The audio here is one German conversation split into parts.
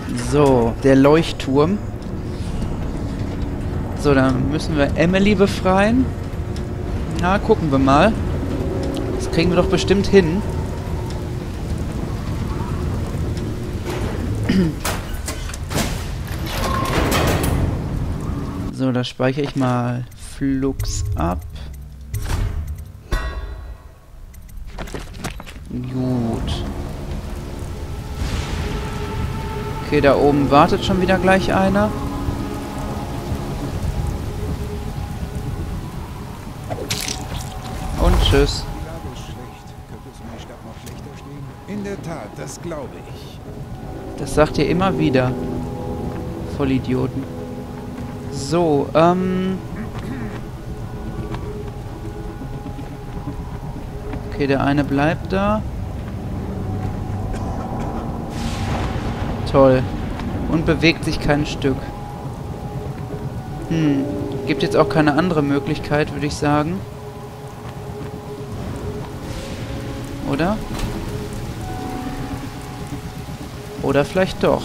So, der Leuchtturm. So, dann müssen wir Emily befreien. Na, gucken wir mal. Das kriegen wir doch bestimmt hin. So, da speichere ich mal Flux ab. Gut. Okay, da oben wartet schon wieder gleich einer. Und tschüss. Die Lage ist schlecht. Könnte es um die Stadt noch schlechter stehen? In der Tat, das glaube ich. Das sagt ihr immer wieder. Vollidioten. So, okay, der eine bleibt da. Toll. Und bewegt sich kein Stück. Gibt jetzt auch keine andere Möglichkeit, würde ich sagen. Oder? Oder vielleicht doch.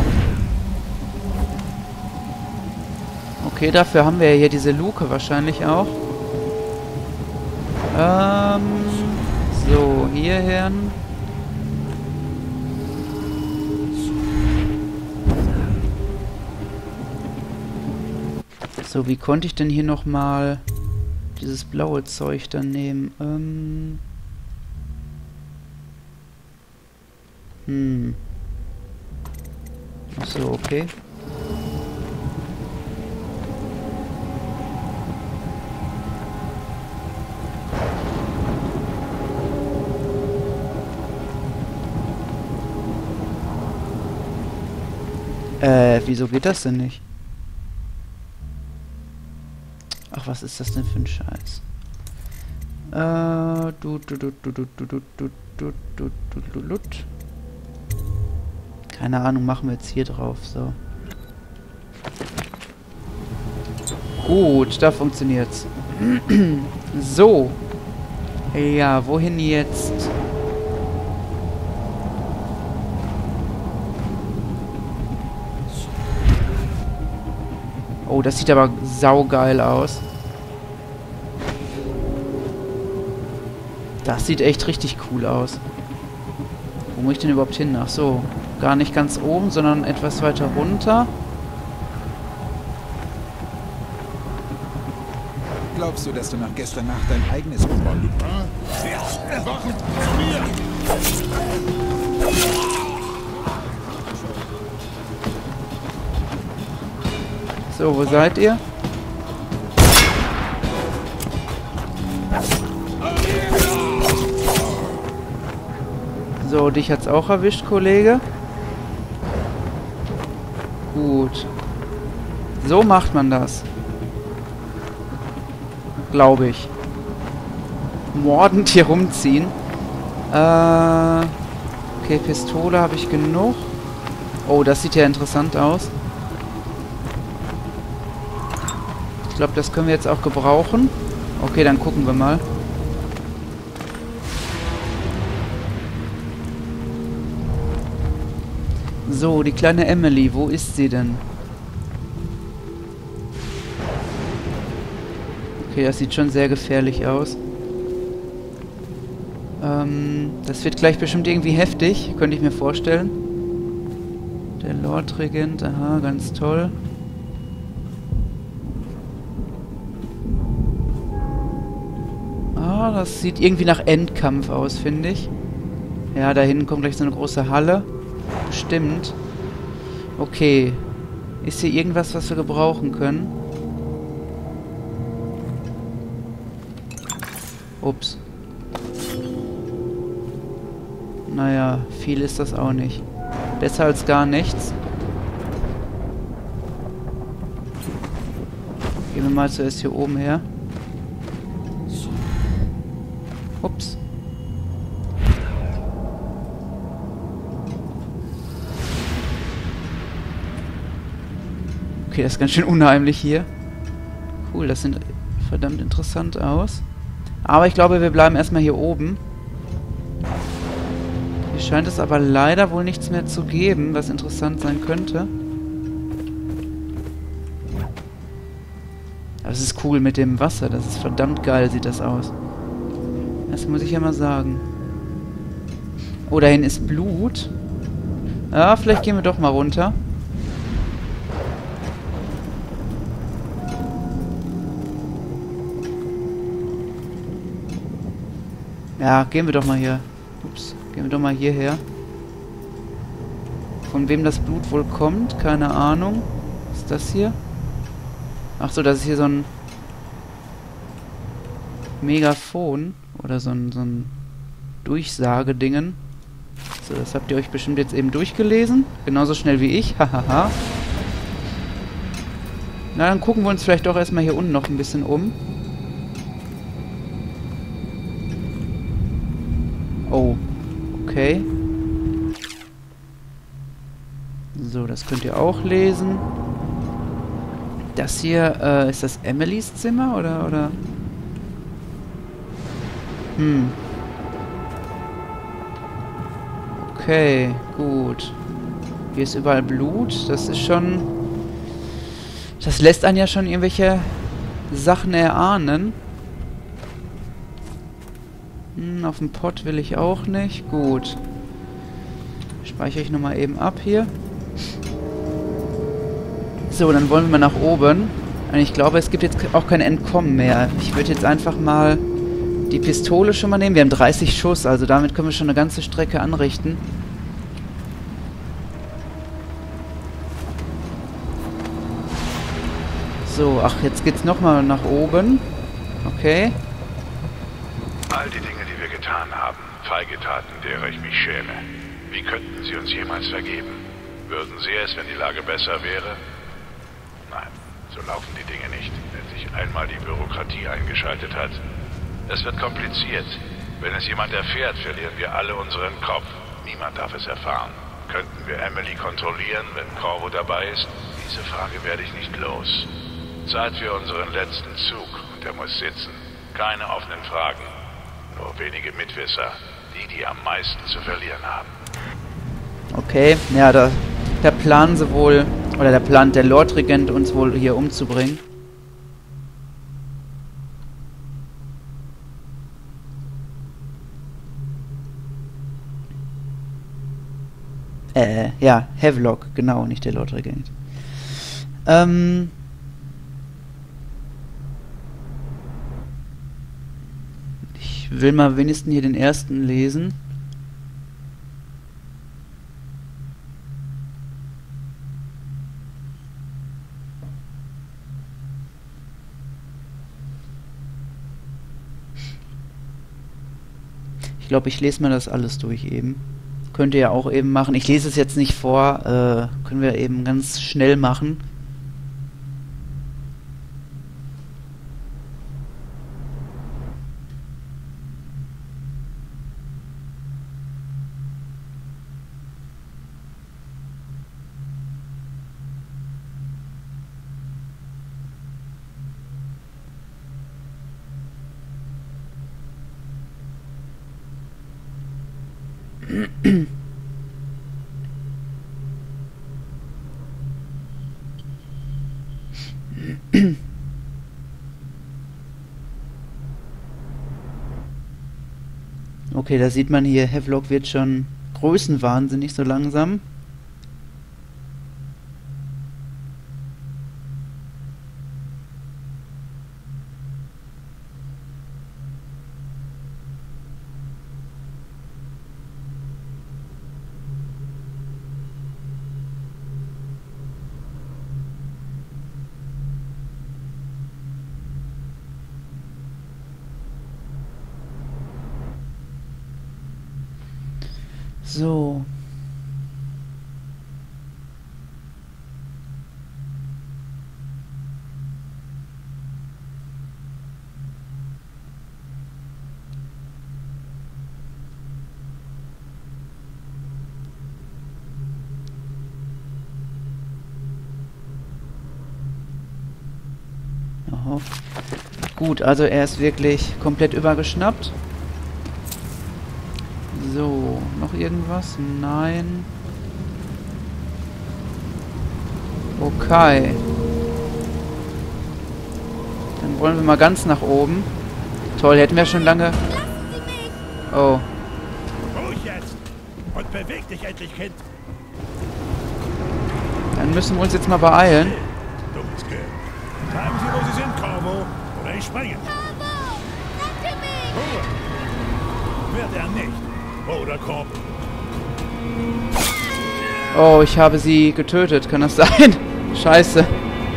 Okay, dafür haben wir ja hier diese Luke wahrscheinlich auch. So, hierher. So, wie konnte ich denn hier nochmal dieses blaue Zeug dann nehmen? Ach so, okay. Wieso geht das denn nicht? Ach, was ist das denn für ein Scheiß? Keine Ahnung, machen wir jetzt hier drauf, so. Gut, da funktioniert's. So. Ja, wohin jetzt? Oh, das sieht aber saugeil aus. Das sieht echt richtig cool aus. Wo muss ich denn überhaupt hin? Ach so, gar nicht ganz oben, sondern etwas weiter runter. Glaubst du, dass du nach gestern Nacht dein eigenes Bonbon... Wachen zu mir! So, wo seid ihr? So, dich hat's auch erwischt, Kollege. Gut. So macht man das. Glaube ich. Mordend hier rumziehen. Okay, Pistole habe ich genug. Oh, das sieht ja interessant aus. Ich glaube, das können wir jetzt auch gebrauchen. Okay, dann gucken wir mal. So, die kleine Emily, wo ist sie denn? Okay, das sieht schon sehr gefährlich aus. Das wird gleich bestimmt irgendwie heftig, könnte ich mir vorstellen. Der Lord Regent, aha, ganz toll. Ah, das sieht irgendwie nach Endkampf aus, finde ich. Ja, da hinten kommt gleich so eine große Halle. Stimmt. Okay. Ist hier irgendwas, was wir gebrauchen können? Ups. Naja, viel ist das auch nicht. Besser als gar nichts. Gehen wir mal zuerst hier oben her. Ups. Okay, das ist ganz schön unheimlich hier. Cool, das sieht verdammt interessant aus. Aber ich glaube, wir bleiben erstmal hier oben. Hier Scheint es aber leider wohl nichts mehr zu geben, was interessant sein könnte. Aber es ist cool mit dem Wasser. Das ist verdammt geil, sieht das aus. Das muss ich ja mal sagen. Oh, dahin ist Blut. Ja, vielleicht gehen wir doch mal runter. Ja, gehen wir doch mal hier. Ups, gehen wir doch mal hierher. Von wem das Blut wohl kommt, keine Ahnung. Was ist das hier? Ach so, das ist hier so ein Megafon. Oder so ein Durchsagedingen. So, das habt ihr euch bestimmt jetzt eben durchgelesen. Genauso schnell wie ich. Hahaha. Na, dann gucken wir uns vielleicht doch erstmal hier unten noch ein bisschen um. Oh. Okay. So, das könnt ihr auch lesen. Das hier, ist das Emilys Zimmer, oder? Okay, gut. Hier ist überall Blut. Das ist schon... Das lässt einen ja schon irgendwelche Sachen erahnen. Auf dem Pott will ich auch nicht. Gut. Speichere ich nochmal eben ab hier. So, dann wollen wir mal nach oben. Und ich glaube, es gibt jetzt auch kein Entkommen mehr. Ich würde jetzt einfach mal die Pistole schon mal nehmen. Wir haben 30 Schuss, also damit können wir schon eine ganze Strecke anrichten. So, ach, jetzt geht's nochmal nach oben. Okay. All die Dinge, die wir getan haben, feige Taten, derer ich mich schäme. Wie könnten sie uns jemals vergeben? Würden sie es, wenn die Lage besser wäre? Nein, so laufen die Dinge nicht, wenn sich einmal die Bürokratie eingeschaltet hat. Es wird kompliziert. Wenn es jemand erfährt, verlieren wir alle unseren Kopf. Niemand darf es erfahren. Könnten wir Emily kontrollieren, wenn Corvo dabei ist? Diese Frage werde ich nicht los. Zeit für unseren letzten Zug und er muss sitzen. Keine offenen Fragen. Nur wenige Mitwisser. Die am meisten zu verlieren haben. Okay, ja, da planen sie wohl, oder da plant der Lord-Regent uns wohl hier umzubringen. Ja, Havelock, genau, nicht der Lord-Regent. Ich will mal wenigstens hier den ersten lesen. Ich glaube, ich lese mir das alles durch eben. Könnt ihr ja auch eben machen. Ich lese es jetzt nicht vor, können wir eben ganz schnell machen. Okay, da sieht man hier, Havelock wird schon größenwahnsinnig so langsam. So. Aha. Gut, also er ist wirklich komplett übergeschnappt. So, noch irgendwas? Nein. Okay. Dann wollen wir mal ganz nach oben. Toll, hätten wir schon lange... Oh. Ruhig jetzt! Und beweg dich endlich, Kind! Dann müssen wir uns jetzt mal beeilen. Dummes Kind. Sagen Sie, wo Sie sind, Corvo, oder ich springe. Ruhe! Wird er nicht, oder Corvo? Oh, ich habe sie getötet. Kann das sein? Scheiße.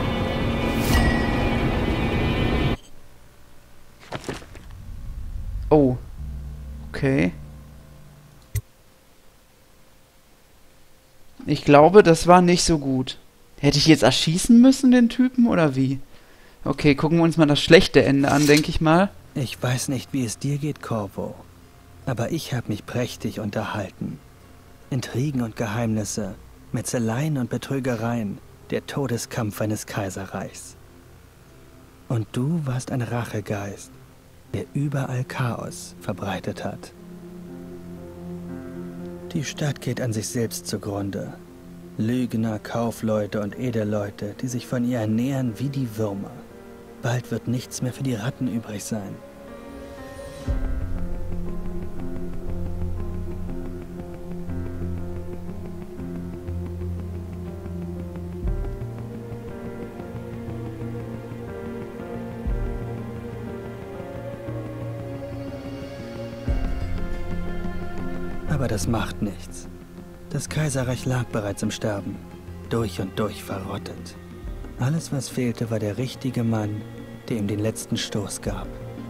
Oh. Okay. Ich glaube, das war nicht so gut. Hätte ich jetzt erschießen müssen, den Typen, oder wie? Okay, gucken wir uns mal das schlechte Ende an, denke ich mal. Ich weiß nicht, wie es dir geht, Corvo. Aber ich habe mich prächtig unterhalten. Intrigen und Geheimnisse, Metzeleien und Betrügereien, der Todeskampf eines Kaiserreichs. Und du warst ein Rachegeist, der überall Chaos verbreitet hat. Die Stadt geht an sich selbst zugrunde. Lügner, Kaufleute und Edelleute, die sich von ihr ernähren wie die Würmer. Bald wird nichts mehr für die Ratten übrig sein. Aber das macht nichts. Das Kaiserreich lag bereits im Sterben, durch und durch verrottet. Alles, was fehlte, war der richtige Mann, der ihm den letzten Stoß gab.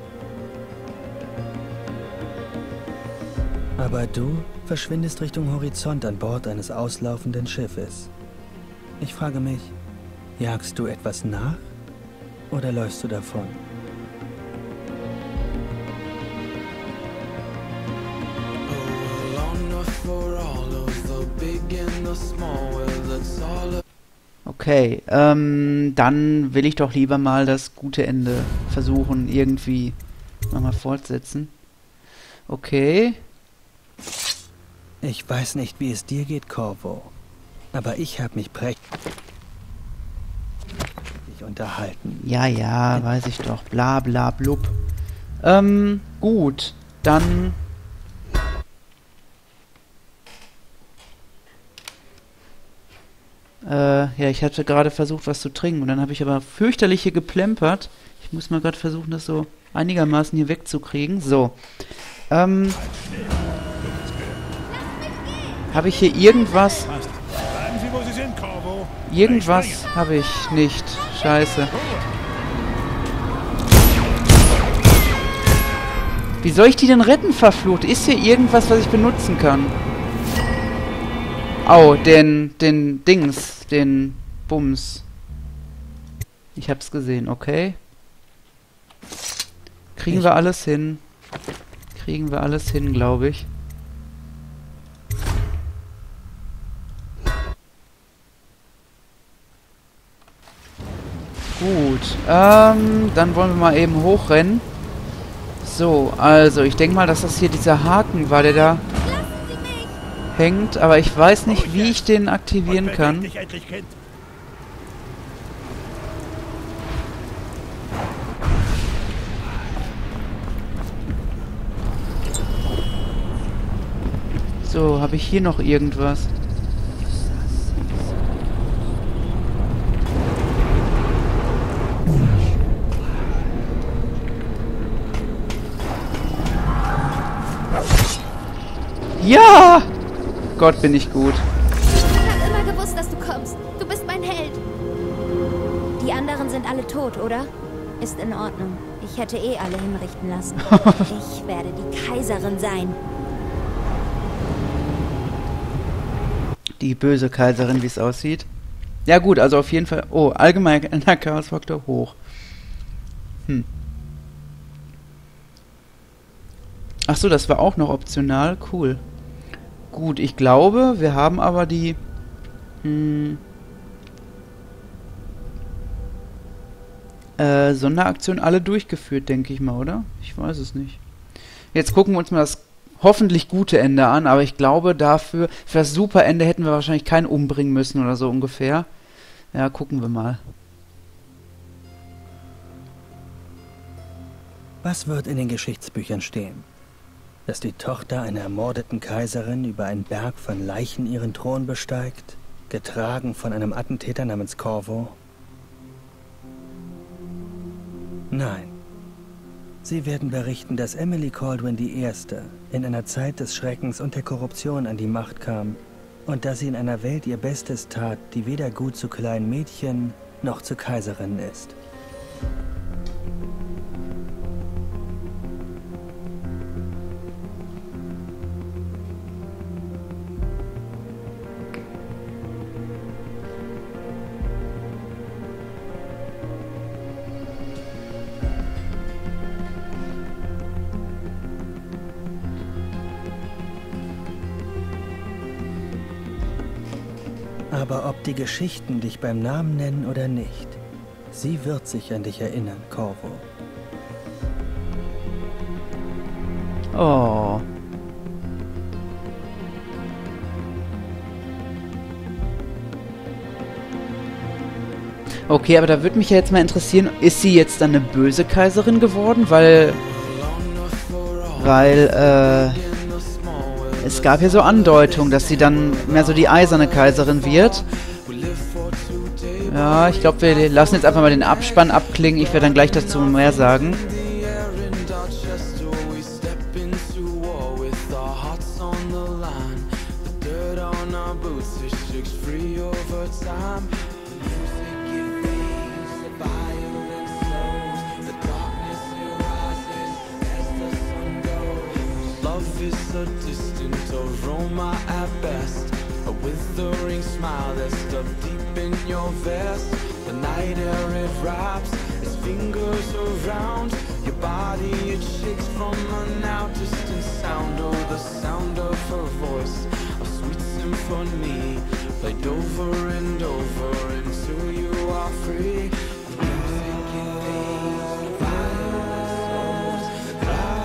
Aber du verschwindest Richtung Horizont an Bord eines auslaufenden Schiffes. Ich frage mich, jagst du etwas nach oder läufst du davon? Okay, dann will ich doch lieber mal das gute Ende versuchen, irgendwie nochmal fortsetzen. Okay. Ich weiß nicht, wie es dir geht, Corvo, aber ich habe mich prächtig unterhalten. Ja, ja, weiß ich doch. Bla bla blub. Gut, dann... ja, ich hatte gerade versucht, was zu trinken und dann habe ich aber fürchterlich hier geplempert. Ich muss mal gerade versuchen, das so einigermaßen hier wegzukriegen. So. Habe ich hier irgendwas? Sagen Sie, wo Sie sind, Corvo. Irgendwas habe ich nicht. Scheiße. Wie soll ich die denn retten, verflucht? Ist hier irgendwas, was ich benutzen kann? Au, den Dings, den Bums. Ich hab's gesehen, okay. Kriegen wir alles hin. Kriegen wir alles hin, glaube ich. Gut, dann wollen wir mal eben hochrennen. So, also, ich denke mal, dass das hier dieser Haken war, der da hängt, aber ich weiß nicht, wie ich den aktivieren kann. So, habe ich hier noch irgendwas? Ja! Gott, bin ich gut. Ich habe immer gewusst, dass du kommst. Du bist mein Held. Die anderen sind alle tot, oder? Ist in Ordnung. Ich hätte eh alle hinrichten lassen. Ich werde die Kaiserin sein. Die böse Kaiserin, wie es aussieht. Ja gut, also auf jeden Fall... Oh, allgemeiner Chaos-Faktor hoch. Ach so, das war auch noch optional. Cool. Gut, ich glaube, wir haben aber die... Sonderaktion alle durchgeführt, denke ich mal, oder? Ich weiß es nicht. Jetzt gucken wir uns mal das hoffentlich gute Ende an, aber ich glaube für das super Ende hätten wir wahrscheinlich keinen umbringen müssen oder so ungefähr. Ja, gucken wir mal. Was wird in den Geschichtsbüchern stehen? Dass die Tochter einer ermordeten Kaiserin über einen Berg von Leichen ihren Thron besteigt, getragen von einem Attentäter namens Corvo? Nein. Sie werden berichten, dass Emily Kaldwin I. in einer Zeit des Schreckens und der Korruption an die Macht kam und dass sie in einer Welt ihr Bestes tat, die weder gut zu kleinen Mädchen noch zu Kaiserinnen ist. Aber ob die Geschichten dich beim Namen nennen oder nicht, sie wird sich an dich erinnern, Corvo. Oh. Okay, aber da würde mich ja jetzt mal interessieren, ist sie jetzt dann eine böse Kaiserin geworden? Weil es gab ja so Andeutungen, dass sie dann mehr so die eiserne Kaiserin wird. Ja, ich glaube, wir lassen jetzt einfach mal den Abspann abklingen. Ich werde dann gleich dazu mehr sagen. A distant aroma at best, a withering smile that's stuck deep in your vest. The night air it wraps its fingers around your body, it shakes from a now distant sound. Oh, the sound of her voice, a sweet symphony, played over and over until you are free. The music it fades, the violence soars, the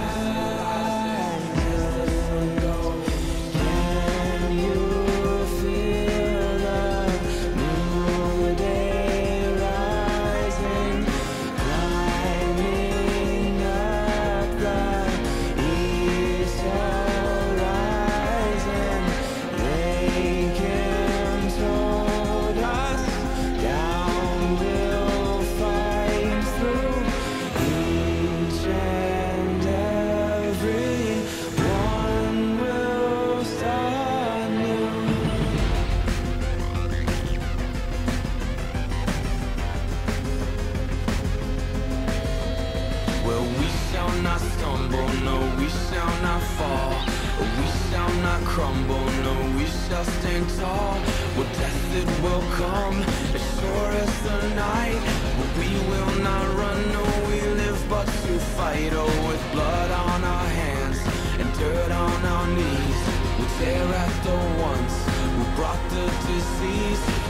crumble, no, we shall stand tall. Well, death it will come, as sure as the night. But we will not run, no, we live but to fight. Oh, with blood on our hands and dirt on our knees, we tear at the ones who brought the disease.